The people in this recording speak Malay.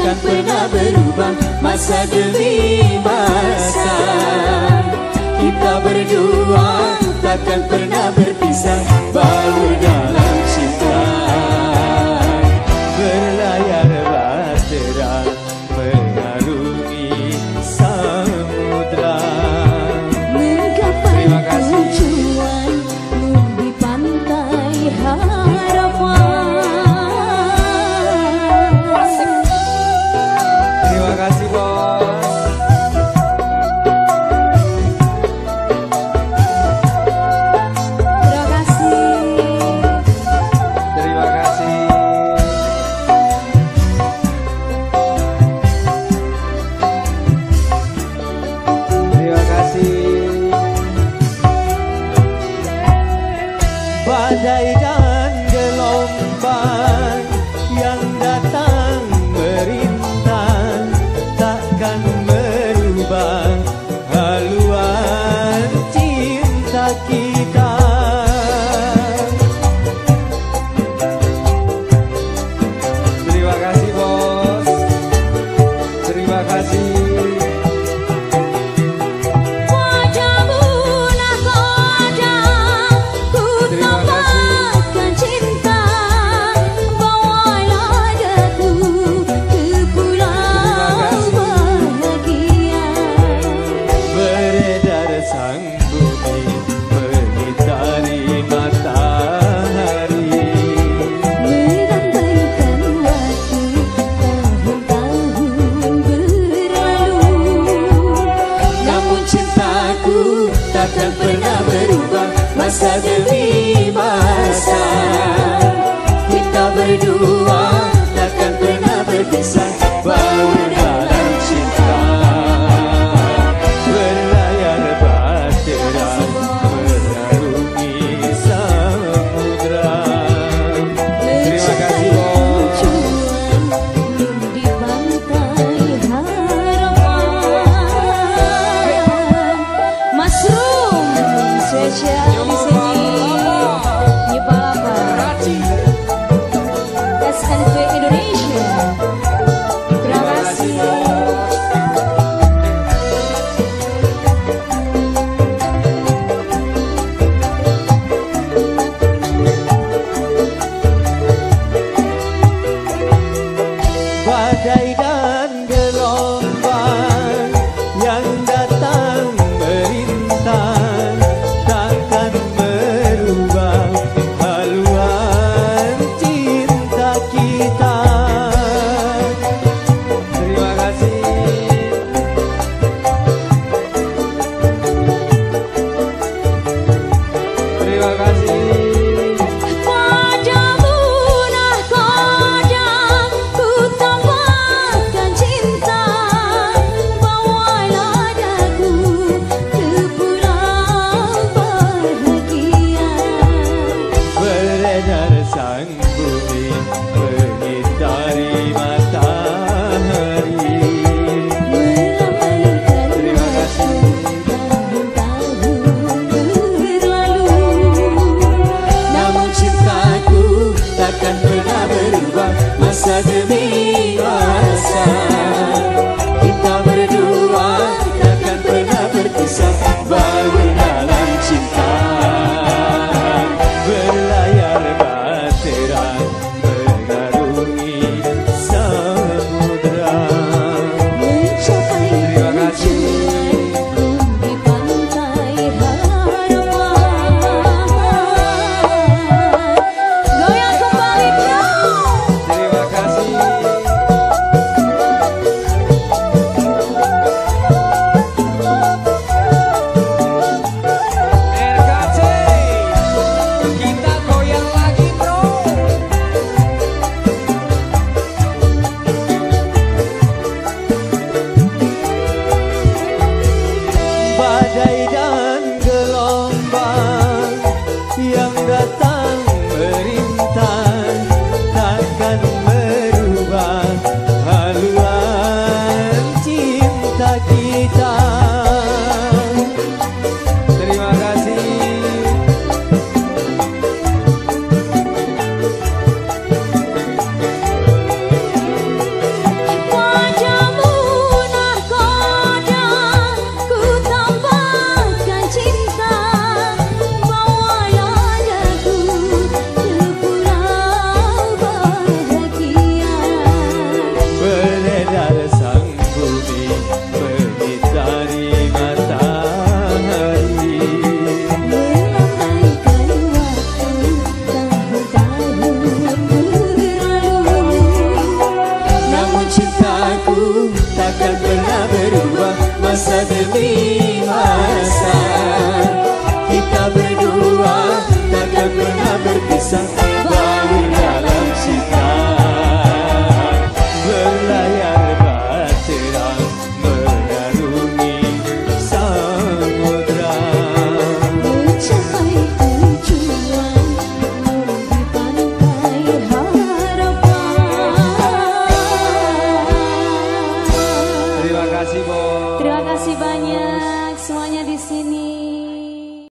takkan pernah berubah masa demi masa. Kita berdua takkan pernah berpisah, baur dalam cinta. Berlayar bahtera mengarungi samudra, menggapai tujuan di pantai harapan. Terima kasih bos. Badai dan gelombang yang datang merintang takkan merubah haluan cinta kita. Terima kasih bos. Terima kasih. Takkan pernah berubah masa demi masa. Kita berdua takkan pernah berpisah, baur dalam cinta. Berlayar bahtera mengarungi samudra. Terima kasih bos. Di pantai harapan. Mushroom spesial di sini. Nyebaba SNP Indonesia. Terima kasih. Badai dan gelombang yang datang merintang takkan merubah haluan cinta kita. Terima kasih. Terima kasih. Sang bumi mengitari matahari. Terima kasih. Tahun-tahun berlalu, Namun cintaku takkan pernah berubah masa demi masa. Kita berdua takkan pernah berpisah, baur dalam cinta. Berlayar bahtera mengarungi samudra. mencapai Terima kasih. di pantai harapan. Goyang kembali bro. Terima kasih. RKC, kita goyang lagi bro. Badai dan gelombang yang datang merintang takkan merubah haluan cinta kita. Terima kasih. berpisah baur dalam cinta berlayar bahtera mengarungi samudra mencapai tujuan di pantai harapan. Terima kasih Bo. Terima kasih banyak semuanya di sini.